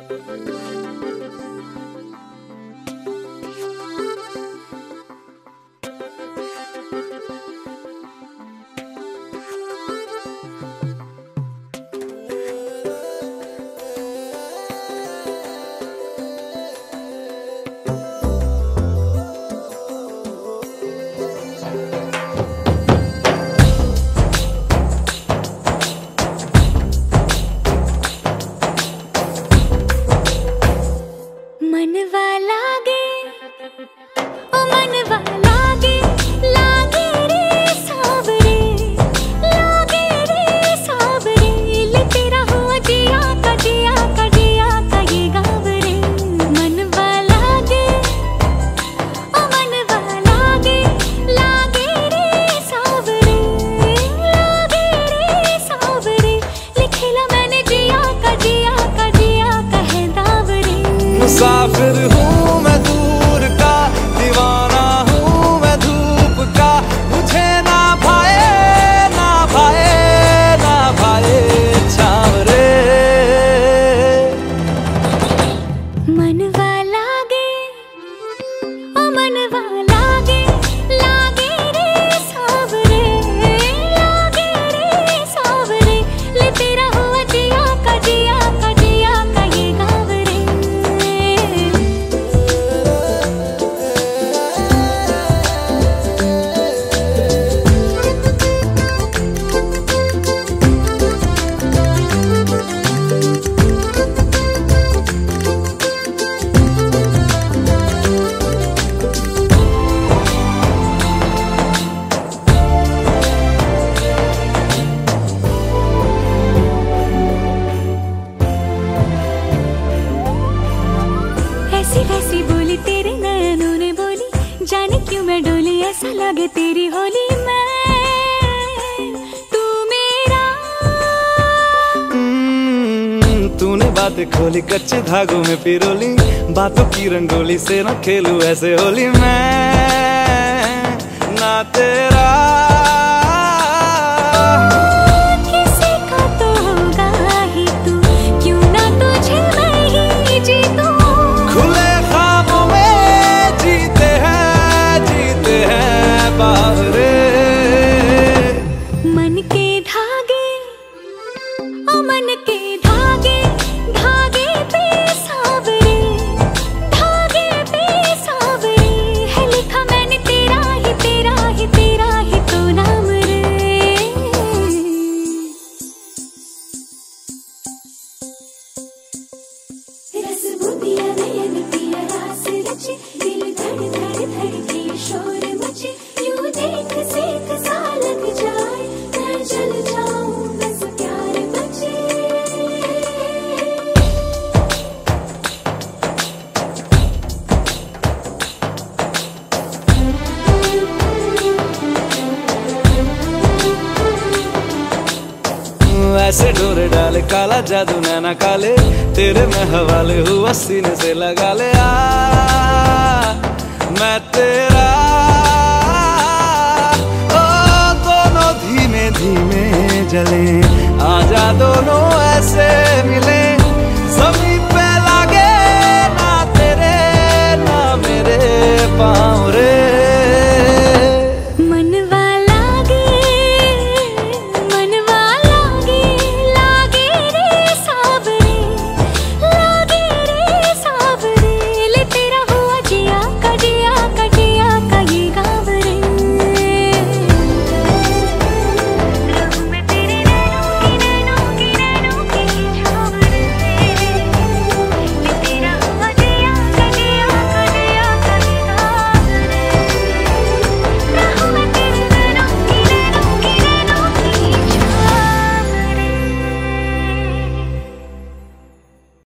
मनवा लागे ओ मनवा लागे, लागे रे सावरे, लागे रे सावरे, ले तेरा हुआ जिया का जिया का जिया का ये गाँव रे। मनवा लागे ओ मनवा लागे, लागे रे सावरे, लागे रे सावरे, लिखेला मैंने जिया का जिया का जिया का है दाव रे। मुसाफिर हूँ मैं दूर का, दीवाना हूँ मैं धूप का, मुझे ना भाए ना भाए ना भाए छाँव रे। मनवा लागे ओ मनवा लागे, लागे रे सावरे, लागे रे सावरे, ले तेरा हुआ जिया का जिया का जिया का ये गाँव रे। ऐसी वैसी बोली तेरे नैनों ने बोली, जाने क्यों मैं डोली, ऐसा लगे तेरी होली मैं तू मेरा। तूने बातें खोली कच्चे धागों में पिरोली, बातों की रंगोली से न खेलूं ऐसे होली मैं ना तेरा। किसी का तो होगा ही तू, क्यों ना तुझे मैं ही जीतूं। खुले ख्वाबों में जीते हैं बावरे। मन के धागे ओ मन के धागे, धागे पे सावरे, धागे पे सावरे, है लिखा मैंने तेरा ही तेरा ही तेरा ही तो नाम रे। रस बुदिया नयन पिया रास रचे, दिल धड़ धड़ धड़के शोर मचे, यूं देख सेक सा लग जाए, मैं चल जाऊं बस प्यार बचे। ऐसे डोरे डाले काला जादू नैना काले, तेरे में हवाले हुआ सीने से लगा ले आ मैं तेरा। ओ दोनों धीमे धीमे जले, आजा दोनों ऐसे मिले।